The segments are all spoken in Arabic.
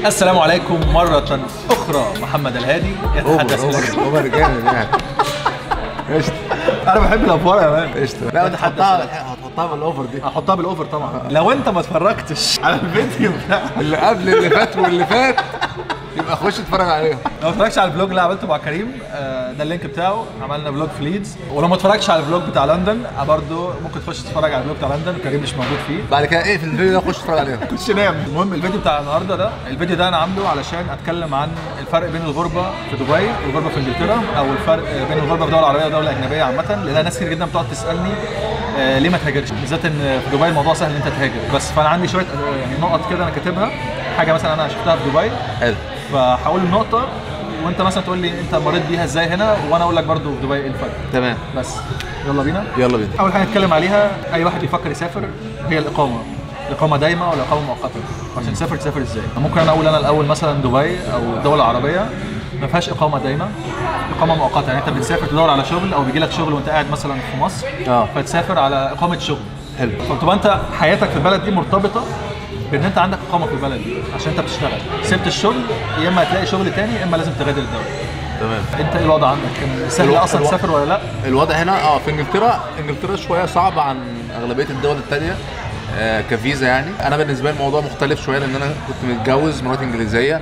السلام عليكم مرة أخرى. محمد الهادي يتحدث لكم. اوفر جامد يعني. قشطة. أنا بحب الأفوار يا مان. قشطة. لا انت هتحطها بالاوفر دي. هحطها بالأوفر طبعا. لو أنت ما اتفرجتش على الفيديو بتاع اللي قبل اللي فات واللي فات يبقى خش اتفرج عليهم. لو ما اتفرجتش على الفلوج اللي عملته مع كريم، ده اللينك بتاعه. عملنا فلوج في ليدز. ولو ما اتفرجتش على الفلوج بتاع لندن برضه ممكن تخش تتفرج على الفلوج بتاع لندن. كريم مش موجود فيه. بعد كده ايه في الفيديو ده خش اتفرج عليهم. كنتش نام. المهم الفيديو بتاع النهارده ده، الفيديو ده انا عامله علشان اتكلم عن الفرق بين الغربه في دبي والغربه في انجلترا، او الفرق بين الغربه في دوله عربيه ودوله اجنبيه عامه. لان ناس كتير جدا بتقعد تسالني ليه ما تهاجرش، بالذات ان في دبي الموضوع سهل ان انت تهاجر. بس فانا عندي شويه يعني نقط كده انا كاتبها، حاجه مثلا انا شفتها في دبي. حلو. فهقول النقطه وانت مثلا تقول لي انت مريت بيها ازاي هنا، وانا اقول لك برضو في دبي ايه الفرق. تمام. بس يلا بينا. يلا بينا. اول حاجه نتكلم عليها، اي واحد بيفكر يسافر، هي الاقامه. الاقامه دايمه ولا اقامه مؤقته؟ عشان تسافر تسافر ازاي؟ ممكن انا اقول انا الاول مثلا دبي او الدول العربيه ما فيهاش اقامه دايمه، اقامه مؤقته. يعني انت بتسافر تدور على شغل او بيجي لك شغل وانت قاعد مثلا في مصر، فتسافر على اقامه شغل. حلو. فبتبقى انت حياتك في البلد دي مرتبطه بان انت عندك اقامه في البلد دي عشان انت بتشتغل. سبت الشغل يا اما هتلاقي شغل تاني يا اما لازم تغادر الدوله. تمام. انت ايه الوضع عندك؟ كان سهل اصلا تسافر ولا لا؟ الوضع هنا في انجلترا شويه صعب عن اغلبيه الدول الثانيه كفيزا. يعني انا بالنسبه لي الموضوع مختلف شويه لان انا كنت متجوز مرات انجليزيه،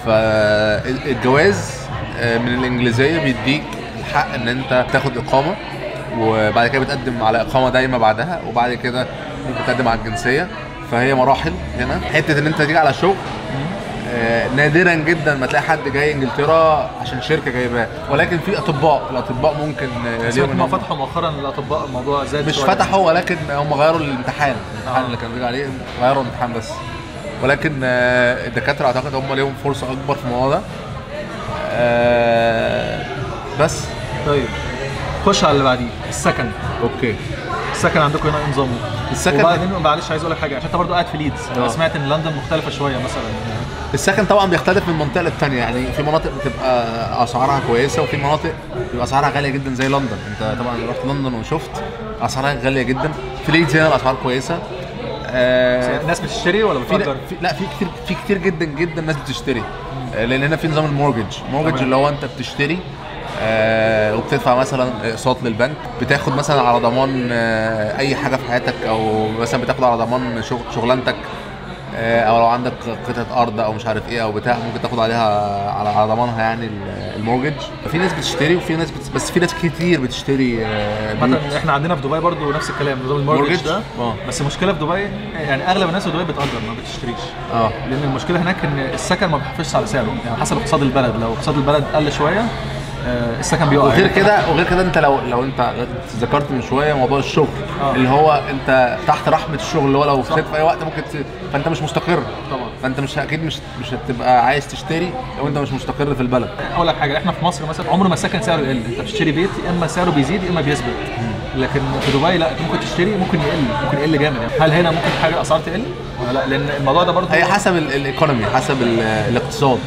فالجواز من الانجليزيه بيديك الحق ان انت تاخد اقامه، وبعد كده بتقدم على اقامه دايمه بعدها، وبعد كده ممكن تقدم على الجنسيه. فهي مراحل هنا. حته ان انت تيجي على شغل نادرا جدا ما تلاقي حد جاي انجلترا عشان شركه جايباه، ولكن في الاطباء ممكن هم فتحوا مؤخرا الاطباء، الموضوع زاد مش شوية. فتحوا، ولكن هم غيروا الامتحان اللي كانوا بيجوا عليه، غيروا الامتحان بس. ولكن الدكاتره اعتقد هم ليهم فرصه اكبر في الموضوع ده. بس طيب خش على اللي بعديه، السكن. اوكي. السكن عندكم هنا ايه نظامه؟ السكن وبعدين معلش عايز اقول لك حاجه، عشان انت برضه قاعد في ليدز. انا سمعت ان لندن مختلفه شويه مثلا. السكن طبعا بيختلف من منطقه للثانيه. يعني في مناطق بتبقى اسعارها كويسه، وفي مناطق بتبقى اسعارها غاليه جدا زي لندن. انت طبعا رحت لندن وشفت اسعارها غاليه جدا. في ليدز هنا الاسعار كويسه. الناس بتشتري ولا بتفكر؟ لا، في كتير جدا جدا ناس بتشتري. لان هنا في نظام المورجج اللي هو انت بتشتري وبتدفع مثلا اقساط للبنك، بتاخد مثلا على ضمان اي حاجه في حياتك، او مثلا بتاخد على ضمان شغلانتك، او لو عندك قطعه ارض او مش عارف ايه او بتاع، ممكن تاخد عليها على ضمانها يعني المورجج. في ناس بتشتري وفي ناس بس في ناس كتير بتشتري. مثلا احنا عندنا في دبي برضو نفس الكلام، نظام المورجج ده. بس المشكله في دبي يعني اغلب الناس في دبي بتأجر ما بتشتريش. لان المشكله هناك ان السكن ما بيحافظش على سعره، يعني حسب اقتصاد البلد. لو اقتصاد البلد قل شويه السكن بيقع. وغير كده انت لو انت ذكرت من شويه موضوع الشغل اللي هو انت تحت رحمه الشغل، اللي هو لو فاتك في اي وقت ممكن فانت مش مستقر طبعا. فانت مش هتبقى عايز تشتري لو انت مش مستقر في البلد. اقول لك حاجه، احنا في مصر مثلا عمر ما السكن سعره يقل. انت بتشتري بيت يا اما سعره بيزيد يا اما بيثبت. لكن في دبي لا، انت ممكن تشتري ممكن يقل جامد. يعني هل هنا ممكن حاجه اسعار تقل ولا لا؟ لان الموضوع ده برضه هي حسب الايكونومي، حسب الاقتصاد.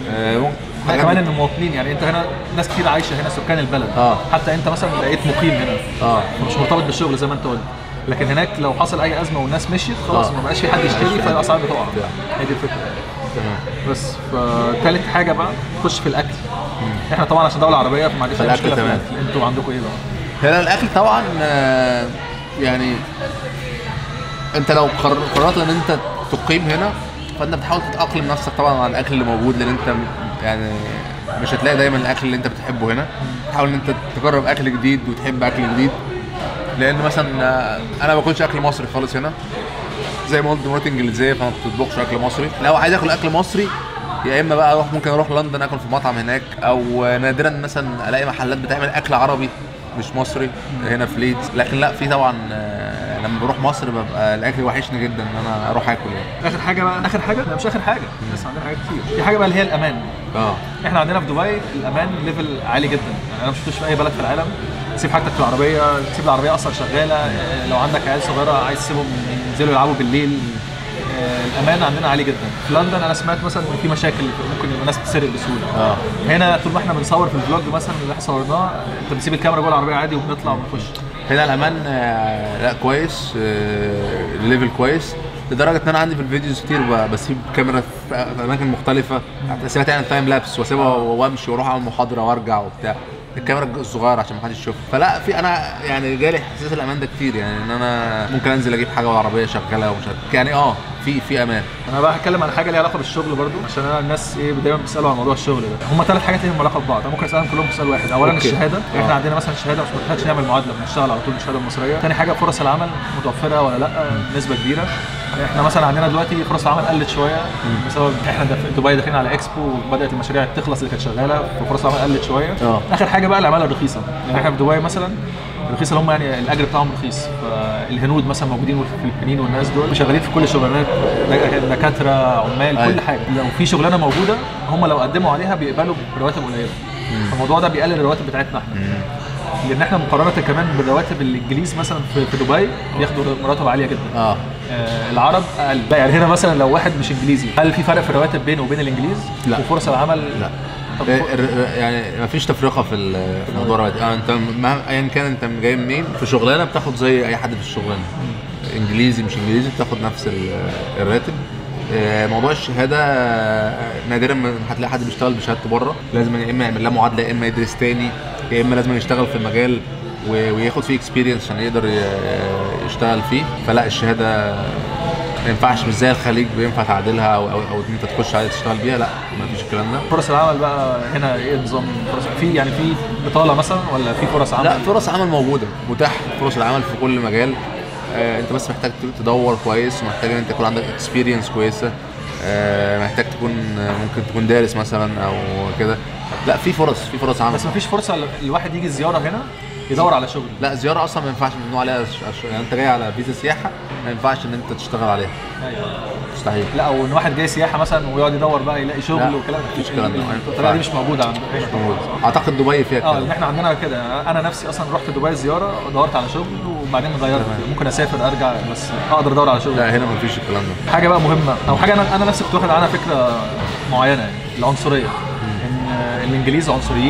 كمان ان المواطنين، يعني انت هنا ناس كتير عايشه هنا، سكان البلد. حتى انت مثلا بقيت مقيم هنا مش مرتبط بالشغل زي ما انت قلت. لكن هناك لو حصل اي ازمه والناس مشيت خلاص ما بقاش في حد يشتري، فالاسعار بتقع. هي دي الفكره. بس ثالث حاجه بقى تخش في الاكل. احنا طبعا عشان دوله عربيه فما عندناش مشكله في الاكل. انتوا عندكم ايه بقى؟ هنا الاكل طبعا يعني انت لو قررت ان انت تقيم هنا، فانت بتحاول تتاقلم نفسك طبعا على الاكل اللي موجود، لان انت يعني مش هتلاقي دايما الاكل اللي انت بتحبه هنا. تحاول ان انت تجرب اكل جديد وتحب اكل جديد، لان مثلا انا ما باكلش اكل مصري خالص هنا. زي ما قلت مراتي انجليزيه فما بتطبخش اكل مصري. لو عايز اكل اكل مصري يا اما بقى ممكن اروح لندن اكل في مطعم هناك، او نادرا مثلا الاقي محلات بتعمل اكل عربي مش مصري هنا في ليدز. لكن لا، في طبعا لما بروح مصر ببقى الاكل وحشني جدا ان انا اروح اكل. يعني اخر حاجه لا مش اخر حاجه، لسه عندنا حاجات كتير. في حاجه بقى اللي هي الامان. احنا عندنا في دبي الامان ليفل عالي جدا. يعني انا ما شفتوش في اي بلد في العالم. تسيب حاجتك في العربيه، تسيب العربيه اصلا شغاله. لو عندك عيال صغيره عايز تسيبهم ينزلوا يلعبوا بالليل، الامان عندنا عالي جدا. في لندن انا سمعت مثلا ان في مشاكل، ممكن الناس تتسرق بسهوله. هنا طول ما احنا بنصور في الفلوج مثلا اللي احنا صورناه، انت بتسيب الكاميرا جوه العربيه عادي وبنطلع ونخش. هنا الامان لا كويس، الليفل كويس. لدرجه ان انا عندي في الفيديوز كتير بسيب كاميرا في اماكن مختلفه، سمعت يعني تايم لابس واسيبها وامشي واروح اعمل محاضره وارجع وبتاع، الكاميرا الصغيره عشان ما حدش يشوفها. فلا في انا يعني جالي احساس الامان ده كتير، يعني ان انا ممكن انزل اجيب حاجه والعربيه شغاله ومش عارف يعني في امان. انا بقى هتكلم عن حاجه ليها علاقه بالشغل برضو، عشان انا الناس دايما بيسالوا عن موضوع الشغل ده. هم 3 حاجات ليهم علاقه ببعض، انا ممكن اسالهم كلهم في سؤال واحد. اولا الشهاده، احنا عندنا مثلا الشهاده مش محتاجش نعمل معادله، بنشتغل على طول بالشهاده المصريه. ثاني حاجه فرص العمل متوفره ولا لا، نسبه كبيره. احنا مثلا عندنا دلوقتي فرص العمل قلت شويه بسبب احنا في دبي داخلين على اكسبو وبدات المشاريع تخلص اللي كانت شغاله، ففرص العمل قلت شويه. اخر حاجه بقى العماله الرخيصه، يعني احنا في دبي مثلا الرخيصه اللي هم يعني الاجر بتاعهم رخيص، فالهنود مثلا موجودين والفلبينيين والناس دول شغالين في كل الشغلانات، دكاتره، عمال، كل حاجه. لو في شغلانه موجوده هم لو قدموا عليها بيقبلوا برواتب قليله، فالموضوع ده بيقلل الرواتب بتاعتنا احنا، لان احنا مقارنه كمان بالرواتب الانجليز مثلا في دبي بياخدوا مراتب عاليه جدا. العرب اقل. يعني هنا مثلا لو واحد مش انجليزي، هل في فرق في الرواتب بينه وبين الانجليز؟ لا. وفرص العمل؟ لا. يعني ما فيش تفرقه في موضوع الرواتب. انت ايا كان انت جاي منين في شغلانه بتاخد زي اي حد في الشغلانه، انجليزي مش انجليزي بتاخد نفس الراتب. موضوع الشهاده نادرا ما هتلاقي حد بيشتغل بشهادته بره، لازم يا اما يعمل لها معادله، يا اما يدرس تاني، يا اما لازم يشتغل في المجال وياخد فيه اكسبيرينس عشان يقدر يشتغل فيه. فلا الشهاده ما ينفعش، مش زي الخليج بينفع تعدلها او انت تخش عليها تشتغل بيها، لا ما فيش الكلام ده. فرص العمل بقى هنا ايه نظام في يعني في بطاله مثلا ولا في فرص عمل؟ لا، فرص عمل موجوده، متاح فرص العمل في كل مجال. انت بس محتاج تدور كويس، ومحتاج ان انت يكون عندك اكسبيرينس كويسه، محتاج تكون ممكن تكون دارس مثلا او كده. لا في فرص عمل، بس ما فيش فرصه الواحد يجي زياره هنا يدور على شغل. لا زياره اصلا ما ينفعش ممنوع عليها، يعني انت جاي على فيزا سياحه ما ينفعش ان انت تشتغل عليها. ايوه مستحيل. لا، او ان واحد جاي سياحه مثلا ويقعد يدور بقى يلاقي شغل وكلام، مفيش الكلام ده. الطريقه دي مش موجوده عندنا. مش موجوده. اعتقد دبي فيها كده. لان احنا عندنا كده. انا نفسي اصلا رحت دبي زياره ودورت على شغل وبعدين غيرت، ممكن اسافر ارجع بس اقدر ادور على شغل. لا هنا مفيش الكلام ده. حاجه بقى مهمه او حاجه انا نفسي كنت واخد عنها فكره معينه، يعني العنصريه، ان الانجليز عنصريين،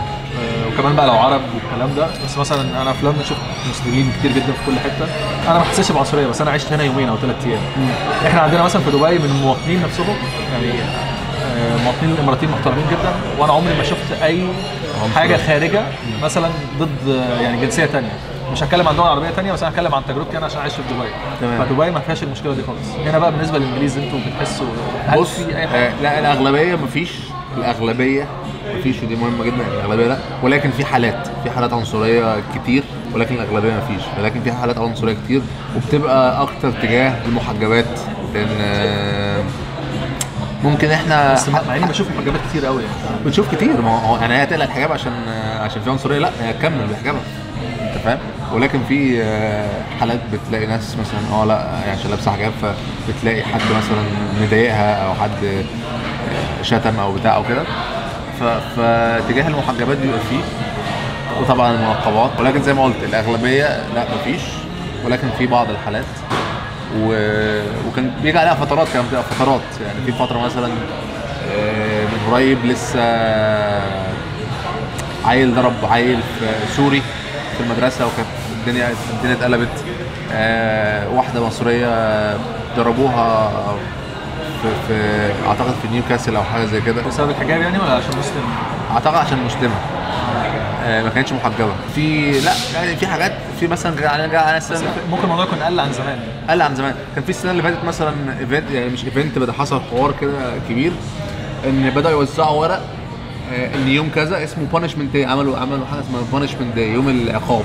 وكمان بقى لو عرب والكلام ده. بس مثلا انا في لندن شفت مسلمين كتير جدا في كل حته، انا ما حسيتش بعنصريه، بس انا عشت هنا يومين او 3 ايام. احنا عندنا مثلا في دبي من المواطنين نفسهم يعني مواطنين الاماراتيين محترمين جدا، وانا عمري ما شفت اي حاجه خارجه مثلا ضد يعني جنسيه ثانيه. مش هتكلم عن دول عربيه ثانيه، بس انا هتكلم عن تجربتي انا عشان عايش في دبي. فدبي ما فيهاش المشكله دي خالص. هنا بقى بالنسبه للانجليز انتوا بتحسوا هل في اي حاجه؟ لا الاغلبيه مفيش، الاغلبيه مفيش، ودي مهمه جدا. الاغلبيه لا، ولكن في حالات عنصريه كتير، ولكن الاغلبيه مفيش. ولكن في حالات عنصريه كتير، وبتبقى اكتر تجاه المحجبات، لان ممكن احنا مع اني بشوف محجبات كتير قوي يعني. بتشوف كتير، ما هو يعني هي تقلق الحجاب عشان في عنصريه؟ لا، هي تكمل بحجابها، انت فاهم. ولكن في حالات بتلاقي ناس مثلا لا يعني عشان لابسه حجاب فبتلاقي حد مثلا مضايقها او حد شتم او بتاع او كده، فتجاه المحجبات بيبقى فيه، وطبعا المنقبات. ولكن زي ما قلت الاغلبيه لا مفيش، ولكن في بعض الحالات وكان بيجي عليها فترات، كانت بتبقى فترات. يعني في فتره مثلا من قريب لسه عيل ضرب عيل في سوري في المدرسه، وكانت الدنيا اتقلبت. واحده مصريه ضربوها في اعتقد في نيوكاسل او حاجه زي كده، بسبب الحجاب يعني ولا عشان مسلم؟ اعتقد عشان مسلمه، ما كانتش محجبه. في لا يعني في حاجات، في مثلا جاء على السنه ممكن الموضوع يكون قل عن زمان. كان في السنه اللي فاتت مثلا ايفنت، يعني مش ايفنت، بدا حصل حوار كده كبير ان بداوا يوزعوا ورق ان يوم كذا اسمه بانشمنت داي، عملوا حاجه اسمها بانشمنت داي، يوم العقاب.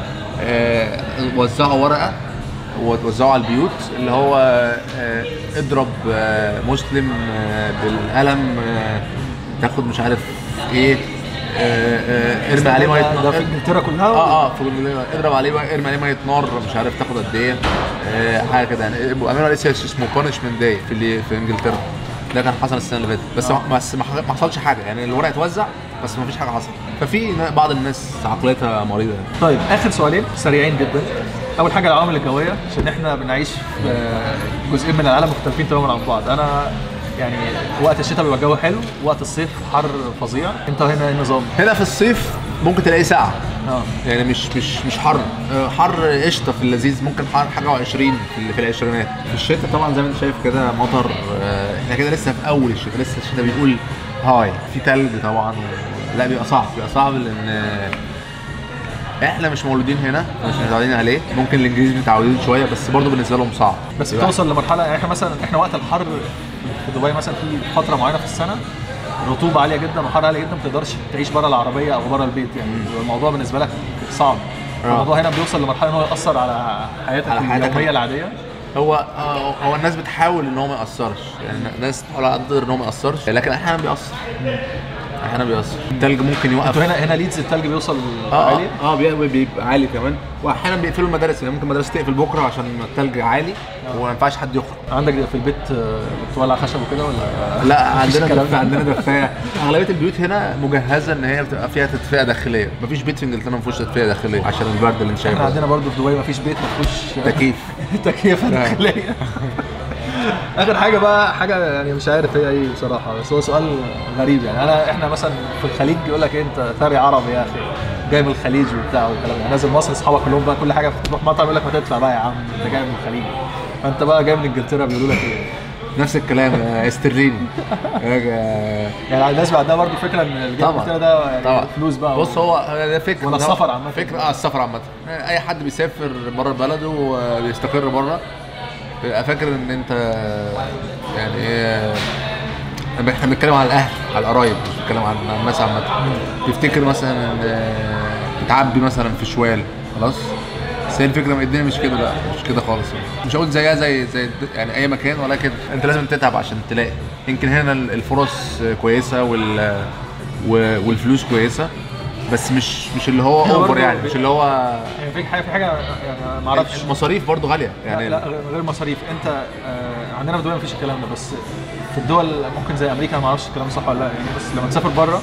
وزعوا ورقه وتوزعوا على البيوت اللي هو اضرب مسلم بالقلم، تاخد مش عارف ايه، ارمي عليه ميه. ده في انجلترا كلها؟ في اضرب عليه، ارمي عليه ميه نار، مش عارف تاخد قد ايه، حاجه كده يعني. عملوا عليه اسمه بانشمنت داي في انجلترا. ده كان حصل السنه اللي فاتت، بس ما حصلش حاجه، يعني الورق اتوزع بس ما فيش حاجه حصلت. ففي بعض الناس عقليتها مريضه يعني. طيب اخر سؤالين سريعين جدا. اول حاجه العوامل الجويه، عشان احنا بنعيش في جزئين من العالم مختلفين تماما عن بعض. انا يعني وقت الشتاء بيبقى الجو حلو، وقت الصيف حر فظيع. انت هنا ايه النظام؟ هنا في الصيف ممكن تلاقيه ساعه يعني مش حر حر قشطه في اللذيذ، ممكن حر حاجه و20 في العشرينات. في الشتاء طبعا زي ما انت شايف كده مطر، احنا كده لسه في اول الشتاء، لسه الشتاء بيقول هاي، في تلج طبعا. لا بيبقى صعب لان احنا مش مولودين هنا، مش متعودين عليه. ممكن الانجليز متعودين شويه بس برضه بالنسبه لهم صعب. بس بتوصل لمرحله يعني احنا وقت الحر في دبي مثلا في فتره معينه في السنه رطوبه عاليه جدا وحر عالي جدا، ما تقدرش تعيش بره العربيه او بره البيت يعني. الموضوع بالنسبه لك صعب. الموضوع هنا بيوصل لمرحله ان هو ياثر على حياتك اليوميه العاديه. هو الناس بتحاول ان هو ما ياثرش، يعني الناس بتحاول على قدر ان هو ما ياثرش، لكن احيانا بيأثر. التلج ممكن يوقف. انتوا هنا ليدز التلج بيوصل عالي؟ بيبقى عالي كمان، واحيانا بيقفلوا المدارس، يعني ممكن المدرسه تقفل بكره عشان التلج عالي وما ينفعش حد يخرج. عندك في البيت بتولع خشب وكده ولا لا؟ عندنا دفايه. اغلبيه البيوت هنا مجهزه ان هي بتبقى فيها تدفئه داخليه، مفيش بيت في انجلترا ما فيهوش تدفئه داخليه عشان البرد اللي انت شايفه. احنا عندنا برضو في دبي مفيش بيت ما فيهوش تكييف داخليه. اخر حاجه بقى، حاجه يعني مش عارف هي ايه بصراحه، بس هو سؤال غريب يعني. احنا مثلا في الخليج يقول لك انت ثري عربي يا اخي، جاي من الخليج وبتاع والكلام ده. نازل مصر اصحابك كلهم بقى كل حاجه تروح مطعم يقول لك ما تدفع بقى يا عم، انت جاي من الخليج. فانت بقى جاي من انجلترا بيقولوا لك ايه؟ نفس الكلام استرليني. يعني الناس بعدها برضه فكره ان الانجلترا ده يعني فلوس بقى. بص هو ده فكره ولا السفر عامه، فكره السفر عامه. اي حد بيسافر بره بلده وبيستقر بره بيبقى فاكر ان انت يعني ايه، احنا بنتكلم على الاهل، على القرايب، مش بنتكلم عن الناس عامه. تفتكر مثلا ان بتعبي مثلا في شوال خلاص، بس هي الفكره الدنيا مش كده، لا مش كده خالص. مش هقول زيها زي يعني اي مكان، ولكن انت لازم تتعب عشان تلاقي. يمكن هنا الفرص كويسه والفلوس كويسه، بس مش اللي هو اوفر يعني، مش اللي هو يعني في حاجه يعني ما اعرفش. المصاريف برضو غاليه يعني. لا غير المصاريف. انت عندنا في دبي مفيش الكلام ده، بس في الدول ممكن زي امريكا، ما اعرفش الكلام صح ولا لا يعني. بس لما تسافر بره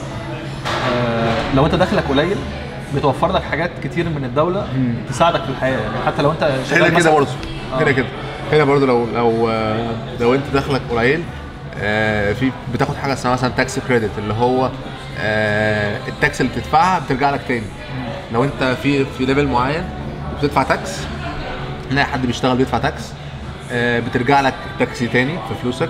لو انت دخلك قليل بتوفر لك حاجات كتير من الدوله تساعدك في الحياه يعني. حتى لو انت شغال كده برضه كده هنا برضه لو انت دخلك قليل في بتاخد حاجه اسمها مثلا تاكس كريدت، اللي هو التاكس اللي بتدفعها بترجع لك تاني. لو انت في ليفل معين وبتدفع تاكس، نلاقي حد بيشتغل بيدفع تاكس، بترجع لك تاكسي تاني في فلوسك،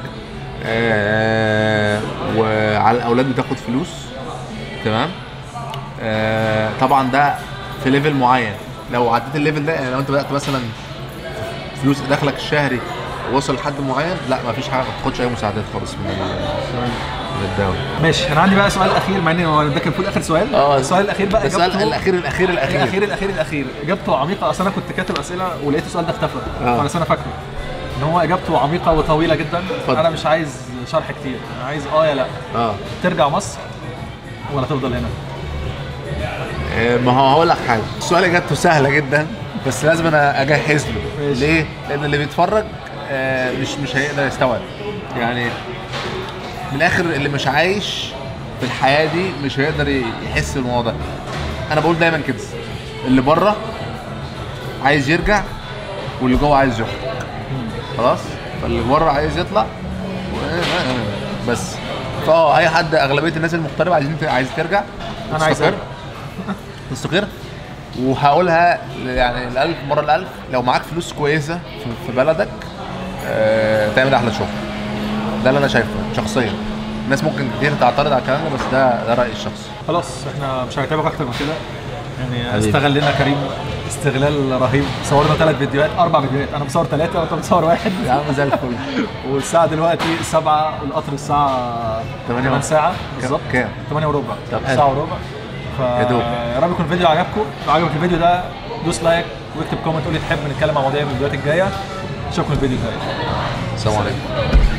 وعلى الاولاد بتاخد فلوس. تمام. طبعا ده في ليفل معين. لو عديت الليفل ده، يعني لو انت بدات مثلا فلوس دخلك الشهري وصل لحد معين، لا مفيش حاجه، ما بتاخدش اي مساعدات خالص من الدوله. ماشي. انا عندي بقى سؤال اخير، مع ان هو ده كان المفروض اخر سؤال. السؤال الاخير بقى السؤال الاخير اجابته عميقه. اصل انا كنت كاتب اسئله ولقيت السؤال ده اختفى، بس انا فاكره ان هو اجابته عميقه وطويله جدا. انا مش عايز شرح كتير، انا عايز يا لا. ترجع مصر ولا تفضل هنا؟ ما هو هقول لك حاجه، السؤال اجابته سهله جدا بس لازم انا اجهز له. ليه؟ لان اللي بيتفرج مش هيقدر يستوعب يعني. من الاخر اللي مش عايش في الحياه دي مش هيقدر يحس بالموضوع ده. انا بقول دايما كده، اللي بره عايز يرجع واللي جوه عايز يخرج خلاص. فاللي بره عايز يطلع بس. اي حد، اغلبيه الناس المغتربه عايز ترجع. انا عايز تستقر. وهقولها يعني الالف مره الالف، لو معاك فلوس كويسه في بلدك تعمل احلى شغل. ده اللي انا شايفه شخصيا. الناس ممكن كتير تعترض على الكلام ده، بس ده رايي الشخصي. خلاص احنا مش هنتابعك اكتر من كده يعني. استغلنا كريم استغلال رهيب. صورنا 3 فيديوهات 4 فيديوهات، انا بصور 3 وانت بتصور 1 يا عم زي الفل. والساعه دلوقتي 7 والقطر الساعه 8 ساعه بالظبط. كام؟ 8 وربع. طب ساعه وربع. يا رب يكون الفيديو عجبكم. لو عجبك الفيديو ده دوس لايك واكتب كومنت قول لي تحب نتكلم عن مواضيع من الفيديوهات الجايه. اشوفكم الفيديو الجاي. السلام عليكم.